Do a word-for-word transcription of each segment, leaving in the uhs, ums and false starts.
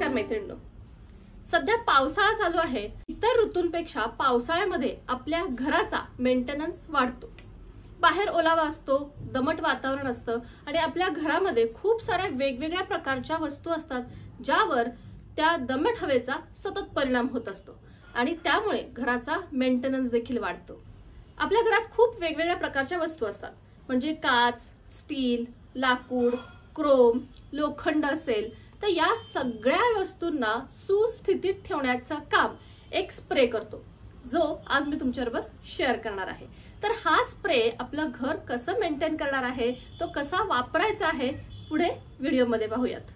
मैत्रिणींनो, सध्या पावसाळा चालू आहे। इतर ऋतूंपेक्षा पावसाळ्यामध्ये आपल्या घराचा मेंटेनन्स वाढतो। बाहेर ओलावा असतो, दमट वातावरण असतं आणि आपल्या घरामध्ये खूप साऱ्या वेगवेगळ्या प्रकारच्या वस्तू असतात ज्यावर त्या दमट हवेचा सतत परिणाम होत असतो आणि त्यामुळे घराचा मेंटेनन्स देखील वाढतो। आपल्या घरात खूप वेगवेगळ्या प्रकारच्या वस्तू असतात, म्हणजे काच, स्टील, लाकूड, क्रोम, लोखंड असेल तर या सगळ्या वस्तूंना सुस्थितीत ठेवण्याचं काम एक स्प्रे करतो, जो आज मी तुमच्याबरोबर शेअर करणार आहे। तर हा स्प्रे आपलं घर कसं मेंटेन करणार आहे, तो कसा वापरायचा आहे, पुढे व्हिडिओमध्ये पाहूयात।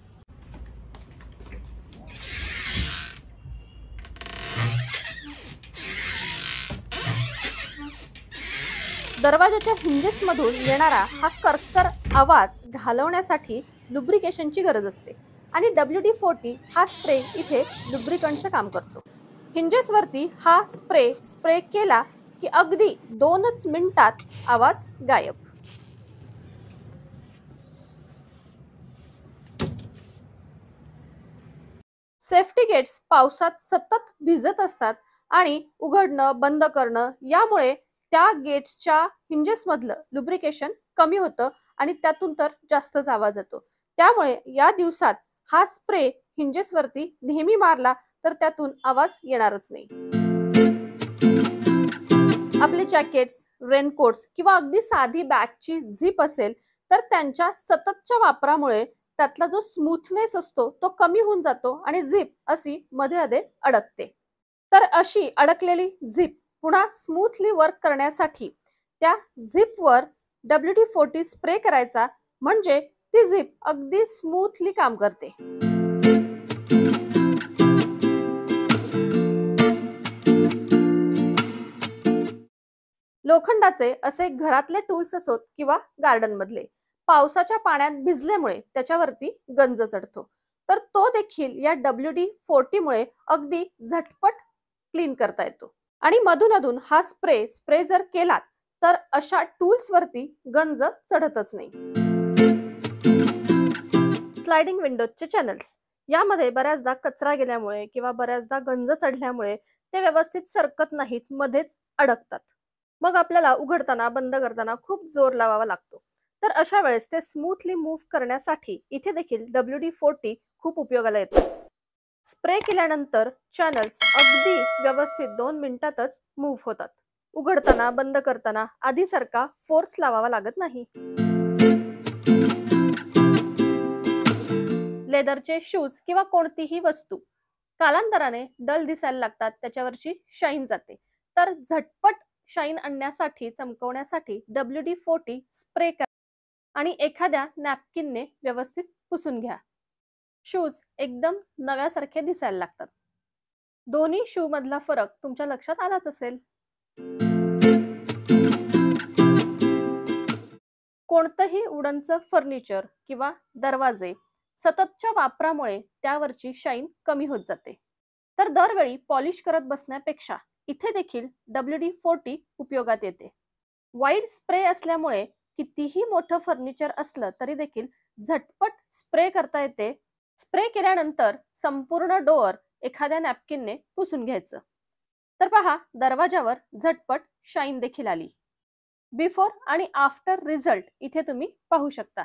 दरवाजाच्या हिंजेस मधून येणारा हा करकर आवाज घालवण्यासाठी लुब्रिकेशनची गरज असते आणि डब्ल्यू डी फोर्टी हा स्प्रे इथे लुब्रिकंटचं काम करतो। हिंजेस वरती हा स्प्रे स्प्रे केला की अगदी दोनच मिनिटात आवाज गायब। सेफ्टी गेट्स पावसात सतत भिजत असतात आणि उघडणं बंद करणं यामुळे त्या गेट्सच्या हिंजेस मधलं लुब्रिकेशन कमी होतं आणि त्यातून तर जास्तच आवाज येतो। त्यामुळे या दिवसात हा स्प्रे हिंजेस वरती नेहमी मारला तर त्यातून आवाज येणारच नाही। आपले जॅकेट्स, रेनकोट्स किंवा अगदी साधी बॅगची झिप असेल तर त्यांच्या सततच्या वापरामुळे त्यातला जो स्मूथनेस असतो तो कमी होऊन जातो आणि झिप अशी मध्ये मध्ये अडकते। तर अशी अडकलेली झिप पुन्हा स्मूथली वर्क करण्यासाठी त्या झिपवर डब्ल्यू डी फोर्टी स्प्रे करायचा, म्हणजे ती झिप अगदी स्मूथली काम करते। लोखंडाचे असे घरातले टूल्स असोत किंवा गार्डन मधले, पावसाच्या पाण्यात भिजल्यामुळे त्याच्यावरती गंज चढतो, तर तो देखील या डब्ल्यू डी फोर्टी मुळे अगदी झटपट क्लीन करता येतो। आणि मधून अधून हा स्प्रे स्प्रे जर केला तर अशा टूल्स वरती गंज चढतच नाही। स्लाइडिंग विंडोजचे चॅनल्स, यामध्ये बऱ्याचदा कचरा गेल्यामुळे किंवा बऱ्याचदा गंज चढल्यामुळे ते व्यवस्थित सरकत नाहीत, मध्येच अडकतात। मग आपल्याला उघडताना बंद करताना खूप जोर लावावा लागतो। तर अशा वेळेस ते स्मूथली मूव्ह करण्यासाठी इथे देखील डब्ल्यू डी फोर्टी खूप उपयोगाला येतो। स्प्रे केल्यानंतर चॅनल्स अगदी व्यवस्थित दोन मिनिटातच मूव्ह होतात। उघडताना बंद करताना आधीसारखा फोर्स लावावा लागत नाही। लेदरचे शूज किंवा कोणतीही वस्तू कालांतराने डल दिसायला लागतात, त्याच्यावरची शाईन जाते। तर झटपट शाईन आणण्यासाठी, चमकवण्यासाठी डब्ल्यू डी फोर्टी स्प्रे करा आणि एखाद्या नॅपकिनने व्यवस्थित पुसून घ्या। शूज एकदम नव्यासारखे दिसायला लागतात। दोन्ही शू मधला फरक तुमच्या लक्षात आलाच असेल। कोणतंही वुडनचं फर्निचर किंवा दरवाजे सततच्या वापरामुळे त्यावरची शाईन कमी होत जाते। तर दरवेळी पॉलिश करत बसण्यापेक्षा इथे देखील डब्ल्यू डी फोर्टी उपयोगात येते। वाईड स्प्रे असल्यामुळे कितीही मोठं फर्निचर असलं तरी देखील झटपट स्प्रे करता येते। स्प्रे केल्यानंतर संपूर्ण डोअर एखाद्या नॅपकिनने पुसून घ्यायचं। तर पहा, दरवाजावर झटपट शाईन देखील आली। बिफोर आणि आफ्टर रिझल्ट इथे तुम्ही पाहू शकता।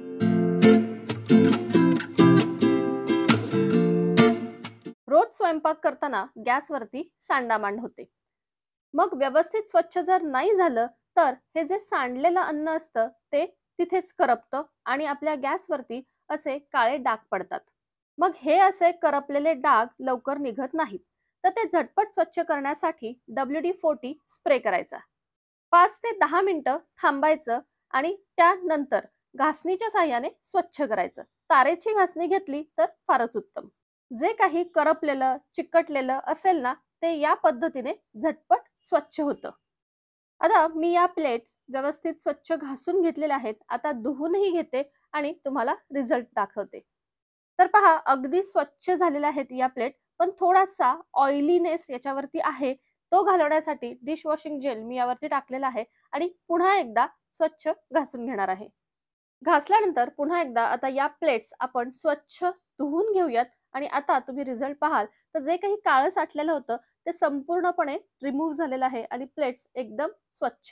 रोज स्वयंपाक करताना गॅसवरती सांडामांड होते, मग व्यवस्थित स्वच्छ जर नाही झालं तर हे जे सांडलेलं अन्न असतं ते तिथेच करपतं आणि आपल्या गॅसवरती असे काळे डाग पडतात। मग हे असे करपलेले डाग लवकर निघत नाहीत, तर ते झटपट स्वच्छ करण्यासाठी डब्ल्यू डी फोर्टी स्प्रे करायचा। पाच ते दहा मिनिटं थांबायचं आणि त्यानंतर घासणीच्या साहाय्याने स्वच्छ करायचं। तारेची घासणी घेतली तर फारच उत्तम। जे काही करपलेलं चिकटलेलं असेल ना, ते या पद्धतीने झटपट स्वच्छ होतं। आता मी या प्लेट्स व्यवस्थित स्वच्छ घासून घेतलेल्या आहेत, आता धुवूनही घेते आणि तुम्हाला रिझल्ट दाखवते। तर पहा, अगदी स्वच्छ झालेल्या आहेत या प्लेट, पण थोडासा ऑइलीनेस याच्यावरती आहे, तो घालवण्यासाठी डिशवॉशिंग जेल मी यावरती टाकलेला आहे आणि पुन्हा एकदा स्वच्छ घासून घेणार आहे। घासल्यानंतर पुन्हा एकदा आता या प्लेट्स आपण स्वच्छ धुवून घेऊयात आणि आता तुम्ही रिझल्ट पाहाल तर जे काही काळं साठलेलं होतं ते संपूर्णपणे रिमूव्ह झालेलं आहे आणि प्लेट्स एकदम स्वच्छ.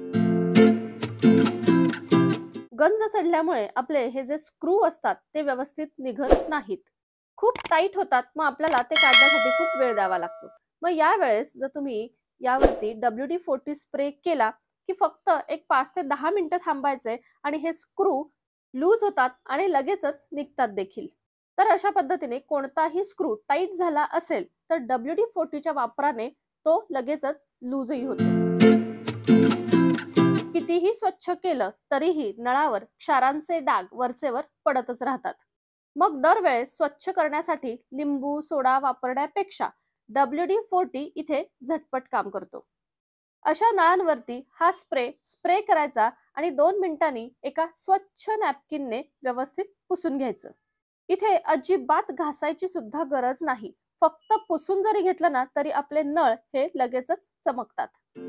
गंज चढल्यामुळे आपले हे जे स्क्रू असतात ते व्यवस्थित निघत नाहीत, खूप टाईट होतात. मग आपल्याला ते काढण्यासाठी खूप वेळ द्यावा लागतो. मग या वेळेस जर तुम्ही यावरती डब्ल्यू डी फोर्टी स्प्रे केला की फक्त एक पाच ते दहा मिनिटं थांबायचे आणि हे स्क्रू लूज होतात आणि लगेचच निघतात देखील. तर अशा पद्धतीने कोणताही स्क्रू टाईट झाला असेल तर डब्ल्यू डी फोर्टीच्या वापराने तो लगेचच लूजही होतो. कितीही स्वच्छ केलं तरीही नळावर क्षारांचे डाग वरचेवर पडतच राहतात. मग दरवेळेस स्वच्छ करण्यासाठी लिंबू सोडा वापरण्यापेक्षा डब्ल्यू डी फोर्टी इथे झटपट काम करतो. अशा नळांवरती हा स्प्रे स्प्रे करायचा आणि दोन मिनिटांनी एका स्वच्छ नॅपकिनने व्यवस्थित पुसून घ्यायचं. इथे अजिबात घासायची सुद्धा गरज नाही. फक्त पुसून जरी घेतलं ना तरी आपले नळ हे लगेचच चमकतात.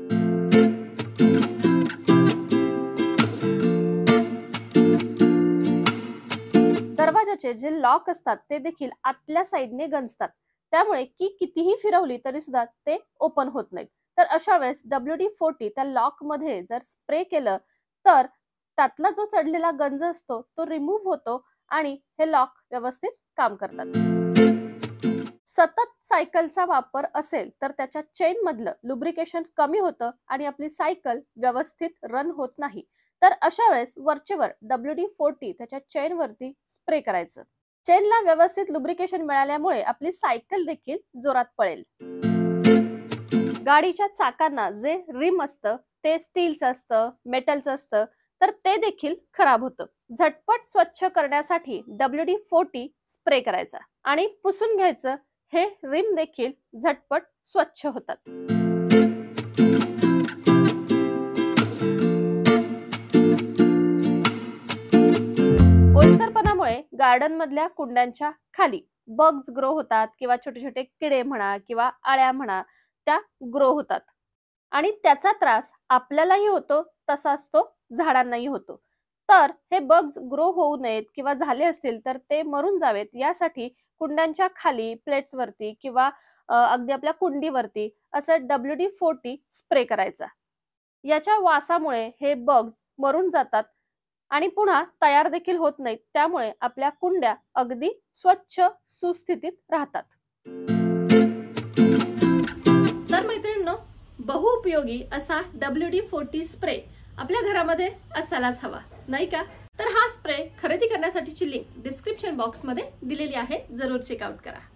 दरवाजाचे जे लॉक असतात ते देखील आतल्या साइडने गंजतात, त्यामुळे की कितीही फिरवली तरी सुद्धा ते ओपन होत नाहीत. तर अशा वेळेस डब्ल्यू डी फोर्टी त्या लॉक मध्ये जर स्प्रे केलं तर त्यातला जो चढलेला गंज असतो तो रिमूव्ह होतो आणि हे लॉक व्यवस्थित काम करतात. सतत सायकलचा वापर असेल तर त्याच्या चेन मधलं लुब्रिकेशन कमी होतं आणि आपली सायकल व्यवस्थित रन होत नाही. तर अशा वेळेस वरचेवर डब्ल्यू डी फोर्टी त्याच्या चेन वरती स्प्रे करायचं. चेनला व्यवस्थित लुब्रिकेशन मिळाल्यामुळे आपली सायकल देखील जोरात पळेल. गाडीच्या चाकांना जे रिम असतं ते स्टीलचं असतं, मेटलचं असतं, तर ते देखील खराब होतं. झटपट स्वच्छ करण्यासाठी डब्ल्यू डी फोर्टी स्प्रे करायचा आणि पुसून घ्यायचं. हे रिम देखील झटपट स्वच्छ होतात. ओलसरपणामुळे गार्डन मधल्या कुंड्यांच्या खाली बग्स ग्रो होतात किंवा छोटे छोटे किडे म्हणा किंवा आळ्या म्हणा त्या ग्रो होतात आणि त्याचा त्रास आपल्यालाही होतो तसाच तो झाडांनाही होतो. तर हे बग्स ग्रो होऊ नयेत किंवा झाले असतील तर ते मरून जावेत यासाठी कुंड्यांच्या खाली प्लेट्स वरती किंवा अगदी आपल्या कुंडीवरती असं डब्ल्यू डी फोर्टी स्प्रे करायचा. याच्या वासामुळे हे बग्स मरून जातात आणि पुन्हा तयार देखील होत नाहीत, त्यामुळे आपल्या कुंड्या अगदी स्वच्छ सुस्थितीत राहतात. तर मैत्रिणींनो, बहुउपयोगी असा डब्ल्यू डी फोर्टी स्प्रे आपल्या घरामध्ये असायलाच हवा, नाही का? तर हा स्प्रे खरेदी करण्यासाठीची लिंक डिस्क्रिप्शन बॉक्स मध्ये दिलेली आहे, जरूर चेकआउट करा.